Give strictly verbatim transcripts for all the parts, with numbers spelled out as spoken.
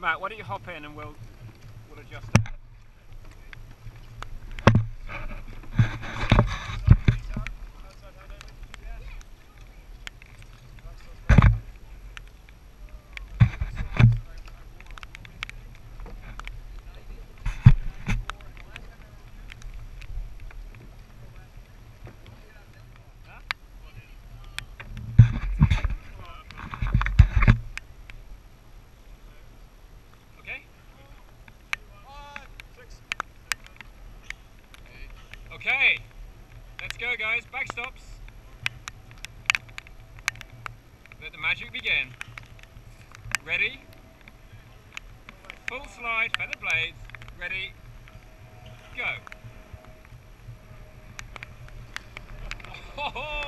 Matt, why don't you hop in and we'll, we'll adjust that. Okay, let's go guys, back stops. Let the magic begin. Ready? Full slide, feather blades, ready, go. Oh-ho-ho!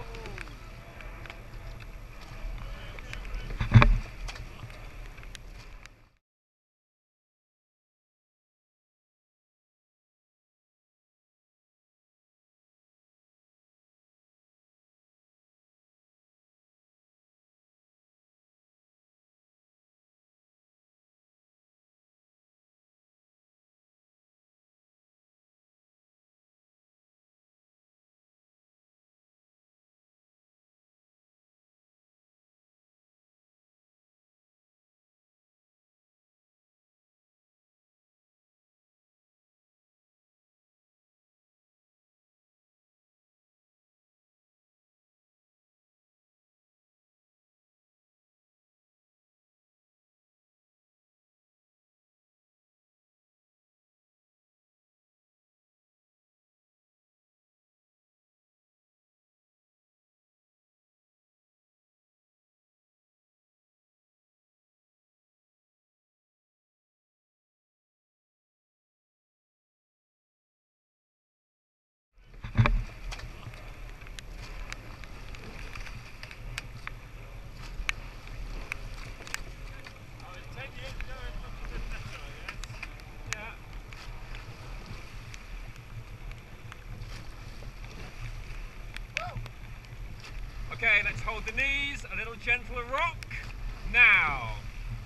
Okay, let's hold the knees, a little gentler rock. Now.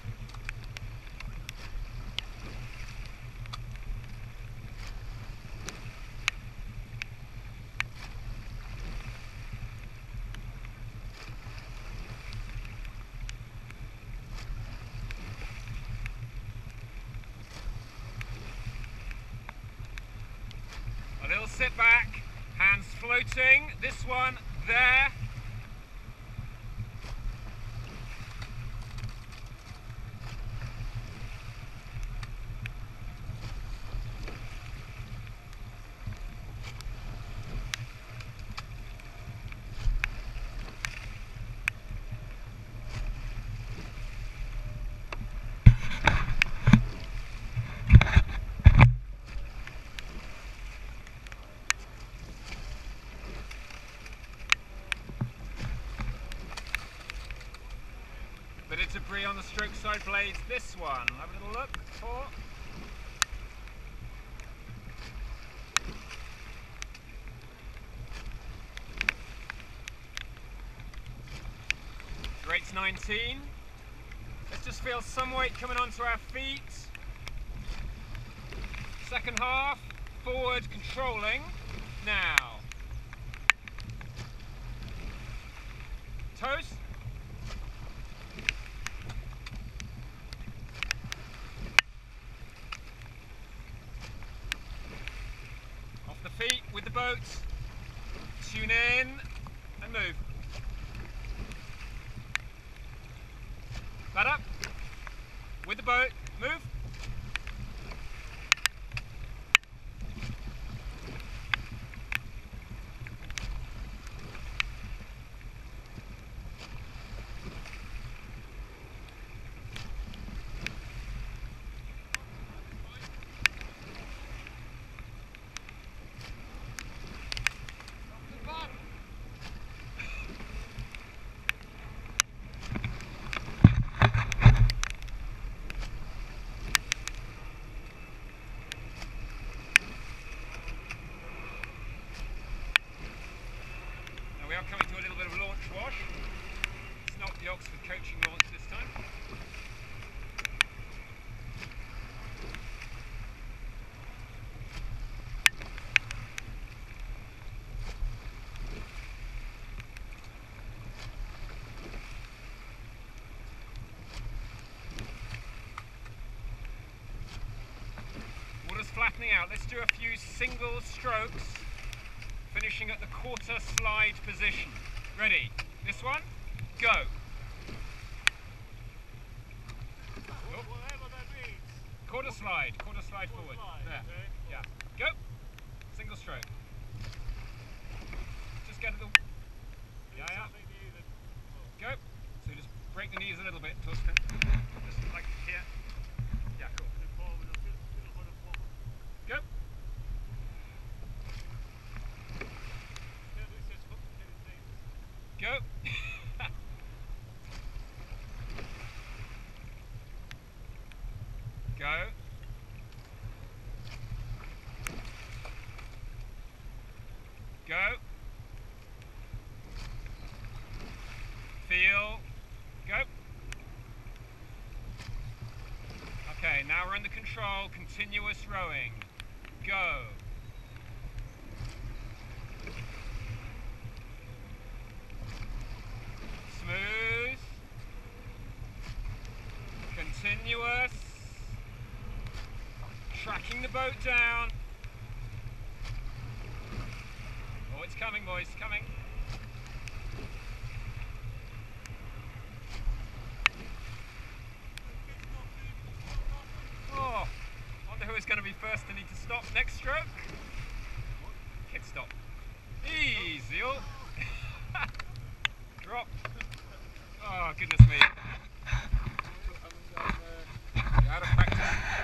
A little sit back, hands floating, this one, there. Bit of debris on the stroke side blades, this one. Have a little look for. Rates nineteen. Let's just feel some weight coming onto our feet. Second half, forward controlling. Now. Toes. Feet with the boat, tune in and move. That up, with the boat, move. Coming to a little bit of launch wash. It's not the Oxford coaching launch this time. flattening out. Let's do a few single strokes, finishing at the quarter slide position. Ready? This one, go. Oh. Whatever that means. Quarter slide, quarter slide Quarter forward. slide, There. okay. Yeah. Go. Single stroke. Just get a little. Yeah, yeah. Something new that- Go. So just break the knees a little bit, Torsten. Just like here. Yeah, cool. Put it forward, a little- little bit of forward. Go. Yeah, this is complicated things. Go. Go. Go. Feel. Go. Okay, now we're under control, continuous rowing. Go. Smooth. Continuous. Tracking the boat down. Oh, it's coming, boys, it's coming. Oh, wonder who is going to be first to need to stop. Next stroke. Kid stop. Easy. Oh. Drop. Oh, goodness me. You're out of practice.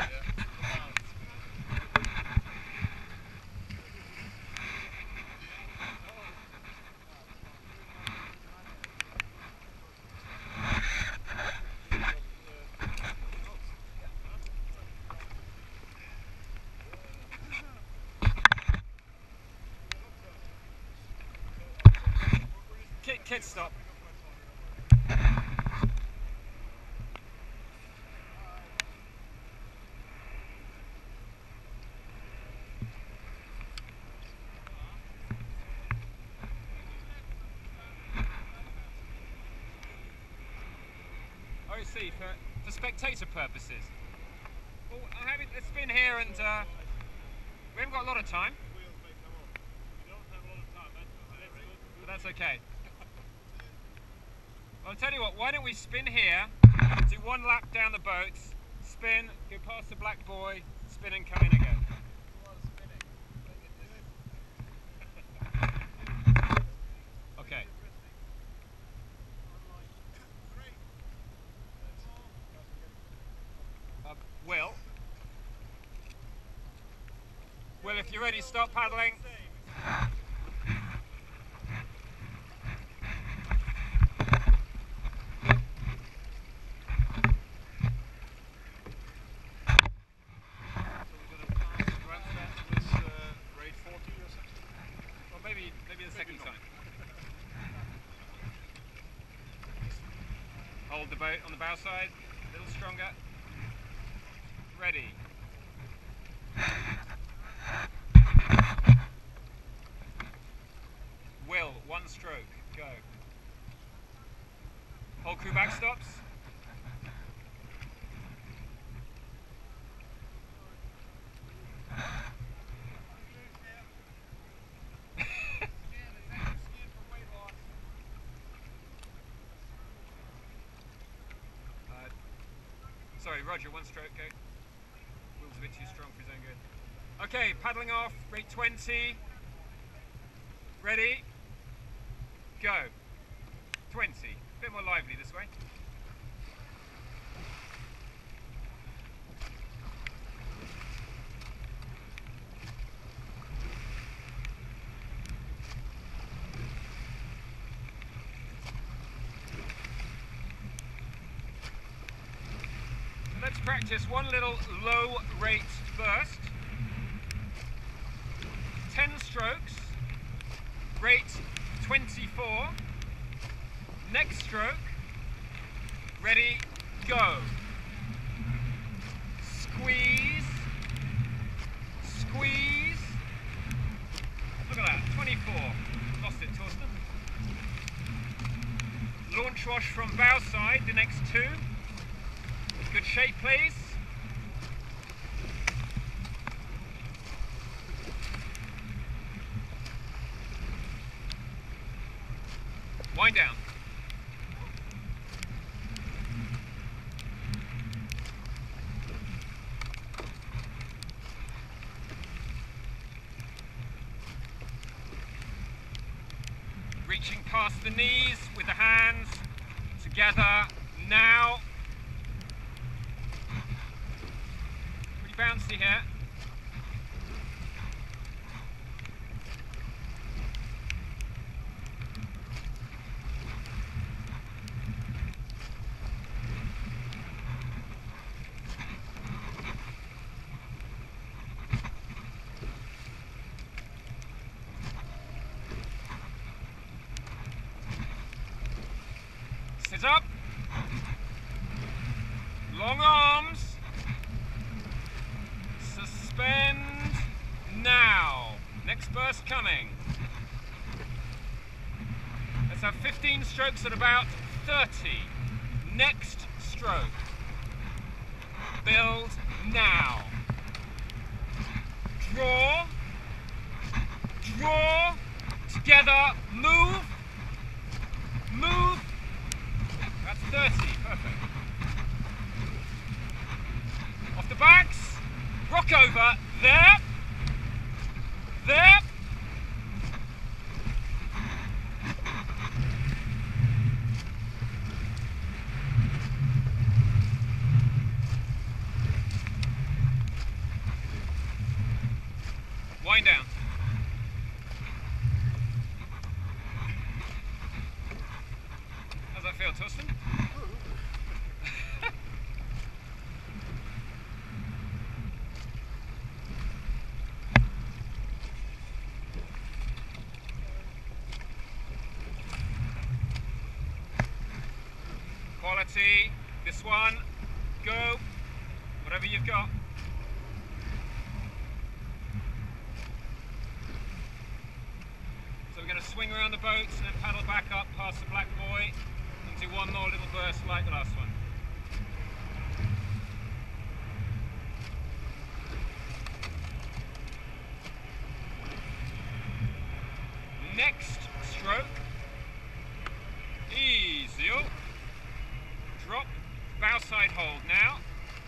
Kid, kid stop. Oh, you see, for, for spectator purposes. Well, I haven't, let's spin here and uh, we haven't got a lot of time, Wheels may come off. We don't have a lot of time, that's that's good. but that's okay. Well, I'll tell you what, why don't we spin here, do one lap down the boat, spin, go past the black buoy, spin and come in again. Okay. Uh, Will? Will, if you're ready, stop paddling. Well, maybe, maybe the second time. Hold the boat on the bow side, a little stronger. Ready. Will, one stroke, go. Whole crew back stops. Sorry, Roger, one stroke, go. Will's a bit too strong for his own good. Okay, paddling off, rate twenty. Ready? Go. twenty. A bit more lively this way. Let's practice one little low rate burst. ten strokes, rate twenty-four. Next stroke, ready, go. Squeeze, squeeze. Look at that, twenty-four. Lost it, Torsten. Launch wash from bow side, the next two. Good shape, please. Wind down. Reaching past the knees with the hands together now. Pretty bouncy here. Sit up. Long arms. Suspend now. Next burst coming. Let's have fifteen strokes at about thirty. Next stroke. Build now. Draw. Draw. Together. Move. Move. That's thirty, perfect. Off the backs, rock over, there, there. Wind down. How's that feel, Tustin? Quality, this one, go, whatever you've got. So we're going to swing around the boats and then paddle back up past the black buoy and do one more little burst like the last one. Next stroke, easy. Drop, bow side hold now.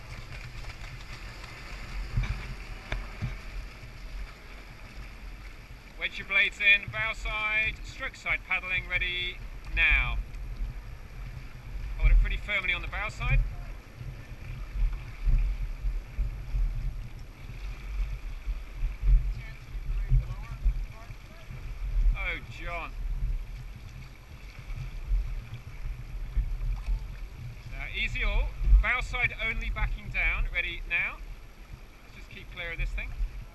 Wedge your blades in, bow side, stroke side paddling, ready now. Hold it pretty firmly on the bow side. Oh, John. Easy all, bow side only backing down, ready now. Let's just keep clear of this thing.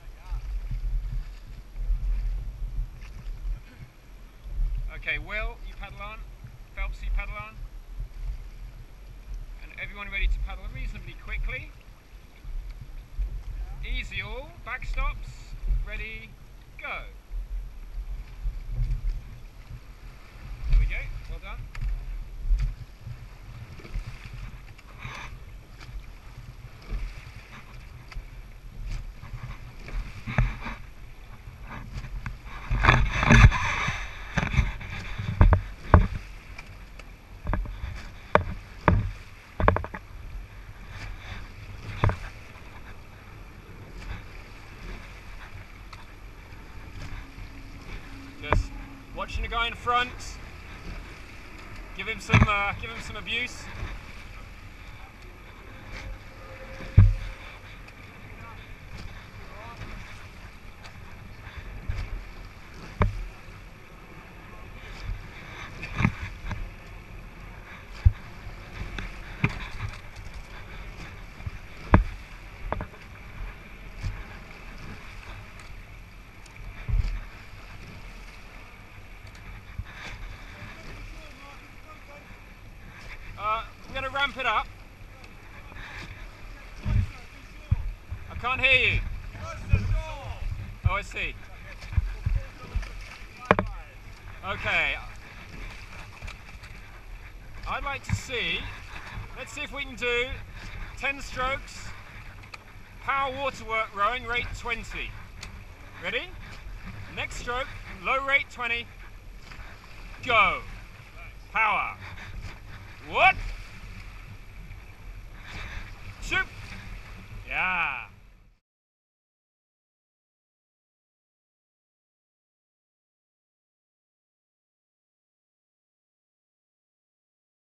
Okay, Will, you paddle on. Phelps, you paddle on. And everyone ready to paddle reasonably quickly. Easy all, back stops, ready, go. There we go, well done. Just watching the guy in front, give him some, uh, give him some abuse. Ramp it up. I can't hear you. Oh, I see. Okay. I'd like to see, let's see if we can do ten strokes, power waterwork rowing, rate twenty. Ready? Next stroke, low rate twenty, go. Power. What?